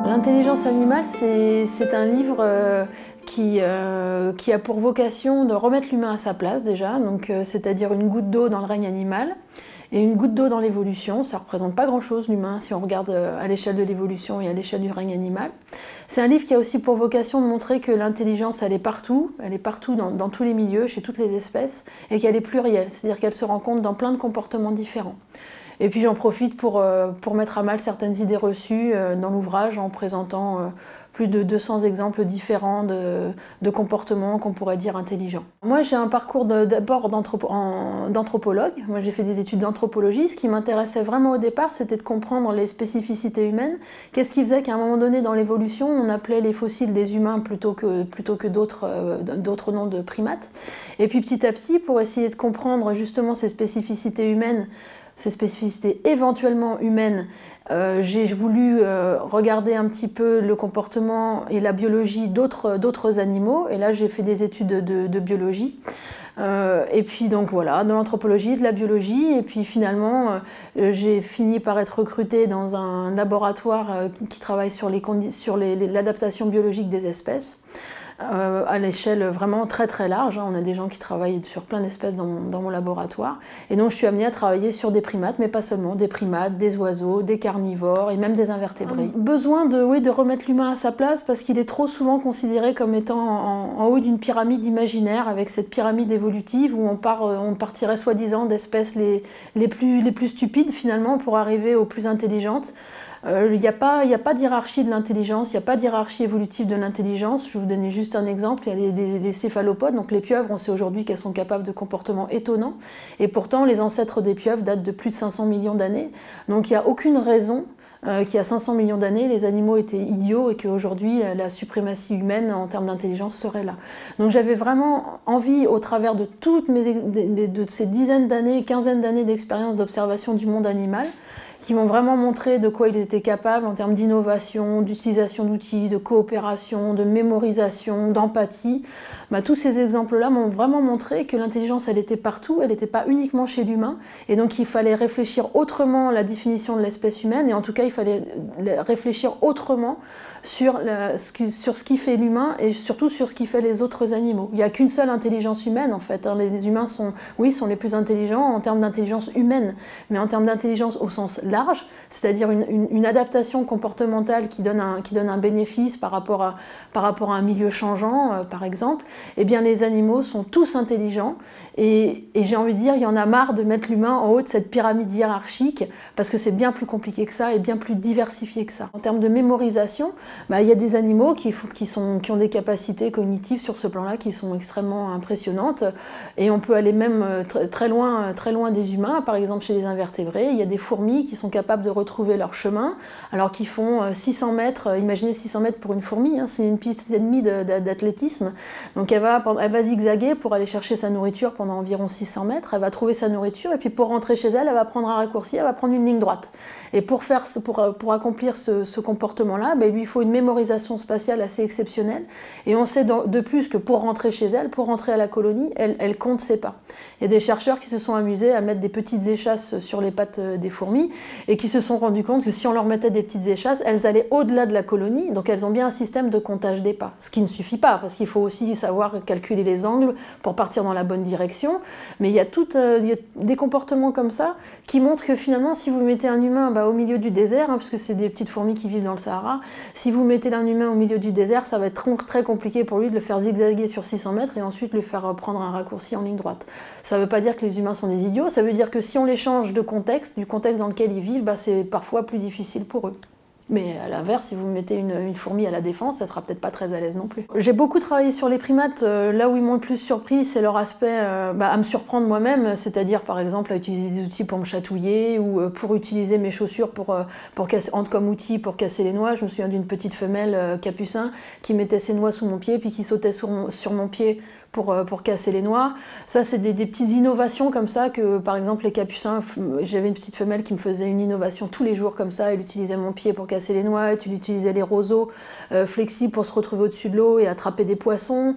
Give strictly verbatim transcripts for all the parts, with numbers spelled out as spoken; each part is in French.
L'intelligence animale, c'est un livre euh, qui, euh, qui a pour vocation de remettre l'humain à sa place déjà, donc euh, c'est-à-dire une goutte d'eau dans le règne animal et une goutte d'eau dans l'évolution. Ça ne représente pas grand-chose l'humain si on regarde à l'échelle de l'évolution et à l'échelle du règne animal. C'est un livre qui a aussi pour vocation de montrer que l'intelligence, elle est partout, elle est partout dans, dans tous les milieux, chez toutes les espèces, et qu'elle est plurielle, c'est-à-dire qu'elle se rencontre dans plein de comportements différents. Et puis j'en profite pour, euh, pour mettre à mal certaines idées reçues euh, dans l'ouvrage en présentant euh, plus de deux cents exemples différents de, de comportements qu'on pourrait dire intelligents. Moi j'ai un parcours d'abord d'anthropologue, moi j'ai fait des études d'anthropologie. Ce qui m'intéressait vraiment au départ, c'était de comprendre les spécificités humaines. Qu'est-ce qui faisait qu'à un moment donné dans l'évolution, on appelait les fossiles des humains plutôt que, plutôt que d'autres euh, d'autres noms de primates. Et puis petit à petit, pour essayer de comprendre justement ces spécificités humaines, ces spécificités éventuellement humaines, euh, j'ai voulu euh, regarder un petit peu le comportement et la biologie d'autres d'autres animaux, et là j'ai fait des études de, de, de biologie. Euh, et puis donc voilà, de l'anthropologie, de la biologie, et puis finalement euh, j'ai fini par être recrutée dans un laboratoire euh, qui travaille sur l'adaptation biologique des espèces. Euh, à l'échelle vraiment très très large, hein. On a des gens qui travaillent sur plein d'espèces dans, dans mon laboratoire, et donc je suis amenée à travailler sur des primates, mais pas seulement, des primates, des oiseaux, des carnivores et même des invertébrés. Mmh. Besoin de, oui, de remettre l'humain à sa place parce qu'il est trop souvent considéré comme étant en, en haut d'une pyramide imaginaire, avec cette pyramide évolutive où on, part, on partirait soi-disant d'espèces les, les, plus, les plus stupides finalement pour arriver aux plus intelligentes. Il euh, n'y a pas, y a pas d'hiérarchie de l'intelligence, il n'y a pas d'hiérarchie évolutive de l'intelligence. Je vais vous donner juste un exemple, il y a les, les, les céphalopodes, donc les pieuvres, on sait aujourd'hui qu'elles sont capables de comportements étonnants, et pourtant les ancêtres des pieuvres datent de plus de cinq cents millions d'années, donc il n'y a aucune raison euh, qu'il y a cinq cents millions d'années, les animaux étaient idiots et qu'aujourd'hui la suprématie humaine en termes d'intelligence serait là. Donc j'avais vraiment envie, au travers de toutes mes, de, de ces dizaines d'années, quinzaines d'années d'expérience d'observation du monde animal, qui m'ont vraiment montré de quoi ils étaient capables en termes d'innovation, d'utilisation d'outils, de coopération, de mémorisation, d'empathie. Bah, tous ces exemples-là m'ont vraiment montré que l'intelligence, elle était partout, elle n'était pas uniquement chez l'humain, et donc il fallait réfléchir autrement la définition de l'espèce humaine, et en tout cas il fallait réfléchir autrement sur, la, sur ce qui fait l'humain et surtout sur ce qui fait les autres animaux. Il n'y a qu'une seule intelligence humaine en fait. Les humains sont, oui, sont les plus intelligents en termes d'intelligence humaine, mais en termes d'intelligence au sens large, c'est-à-dire une, une, une adaptation comportementale qui donne un, qui donne un bénéfice par rapport à, par rapport à un milieu changeant, euh, par exemple, eh bien les animaux sont tous intelligents, et, et j'ai envie de dire, il y en a marre de mettre l'humain en haut de cette pyramide hiérarchique, parce que c'est bien plus compliqué que ça et bien plus diversifié que ça. En termes de mémorisation, bah, il y a des animaux qui, qui, sont, qui ont des capacités cognitives sur ce plan-là qui sont extrêmement impressionnantes, et on peut aller même très, très, loin, très loin des humains. Par exemple, chez les invertébrés, il y a des fourmis qui sont capables de retrouver leur chemin, alors qu'ils font six cents mètres, imaginez six cents mètres pour une fourmi, hein, c'est une piste et demie d'athlétisme, donc elle va, elle va zigzaguer pour aller chercher sa nourriture pendant environ six cents mètres, elle va trouver sa nourriture, et puis pour rentrer chez elle, elle va prendre un raccourci, elle va prendre une ligne droite. Et pour, faire, pour, pour accomplir ce, ce comportement-là, ben, il lui faut une mémorisation spatiale assez exceptionnelle, et on sait de plus que pour rentrer chez elle, pour rentrer à la colonie, elle, elle compte ses pas. Il y a des chercheurs qui se sont amusés à mettre des petites échasses sur les pattes des fourmis, et qui se sont rendus compte que si on leur mettait des petites échasses, elles allaient au-delà de la colonie, donc elles ont bien un système de comptage des pas. Ce qui ne suffit pas, parce qu'il faut aussi savoir calculer les angles pour partir dans la bonne direction, mais il y a, tout, euh, il y a des comportements comme ça qui montrent que finalement, si vous mettez un humain bah, au milieu du désert, hein, parce que c'est des petites fourmis qui vivent dans le Sahara, si vous mettez un humain au milieu du désert, ça va être très compliqué pour lui de le faire zigzaguer sur six cents mètres et ensuite le faire prendre un raccourci en ligne droite. Ça ne veut pas dire que les humains sont des idiots, ça veut dire que si on les change de contexte, du contexte dans lequel ils vivent, bah, c'est parfois plus difficile pour eux. Mais à l'inverse, si vous mettez une, une fourmi à la défense, elle sera peut-être pas très à l'aise non plus. J'ai beaucoup travaillé sur les primates. Euh, là où ils m'ont le plus surpris, c'est leur aspect euh, bah, à me surprendre moi-même, c'est-à-dire par exemple à utiliser des outils pour me chatouiller ou euh, pour utiliser mes chaussures pour, euh, pour casser, comme outil pour casser les noix. Je me souviens d'une petite femelle euh, capucin qui mettait ses noix sous mon pied puis qui sautait sur mon, sur mon pied Pour, pour casser les noix. Ça, c'est des, des petites innovations comme ça que, par exemple, les capucins, j'avais une petite femelle qui me faisait une innovation tous les jours comme ça, elle utilisait mon pied pour casser les noix, elle utilisait les roseaux euh, flexibles pour se retrouver au-dessus de l'eau et attraper des poissons.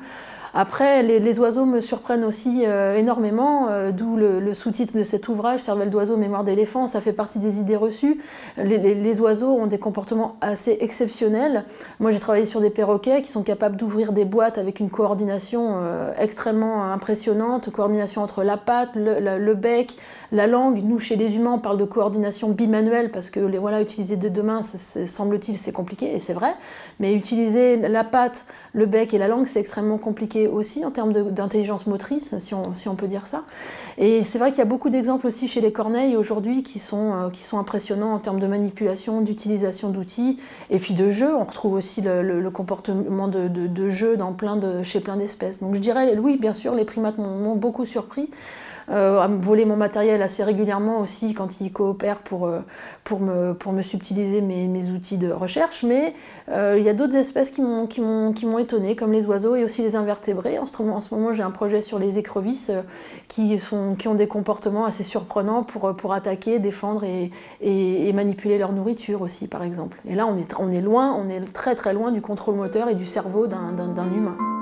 Après, les, les oiseaux me surprennent aussi euh, énormément, euh, d'où le, le sous-titre de cet ouvrage, Cervelle d'oiseau, mémoire d'éléphant. Ça fait partie des idées reçues. Les, les, les oiseaux ont des comportements assez exceptionnels. Moi, j'ai travaillé sur des perroquets qui sont capables d'ouvrir des boîtes avec une coordination euh, extrêmement impressionnante, coordination entre la patte, le, le, le bec, la langue. Nous, chez les humains, on parle de coordination bimanuelle parce que les, voilà, utiliser de deux mains, semble-t-il, c'est compliqué, et c'est vrai. Mais utiliser la patte, le bec et la langue, c'est extrêmement compliqué aussi en termes d'intelligence motrice, si on, si on peut dire ça. Et c'est vrai qu'il y a beaucoup d'exemples aussi chez les corneilles aujourd'hui qui sont, euh, qui sont impressionnants en termes de manipulation, d'utilisation d'outils et puis de jeu. On retrouve aussi le, le, le comportement de, de, de jeu dans plein de, chez plein d'espèces. Donc je dirais, oui, bien sûr, les primates m'ont beaucoup surpris. Euh, à me voler mon matériel assez régulièrement aussi quand ils coopèrent pour, euh, pour, me, pour me subtiliser mes, mes outils de recherche. Mais euh, il y a d'autres espèces qui m'ont qui m'ont qui m'ont étonnée, comme les oiseaux et aussi les invertébrés. En ce, en ce moment, j'ai un projet sur les écrevisses euh, qui, sont, qui ont des comportements assez surprenants pour, pour attaquer, défendre et, et, et manipuler leur nourriture aussi, par exemple. Et là, on est, on est loin, on est très très loin du contrôle moteur et du cerveau d'un d'un humain.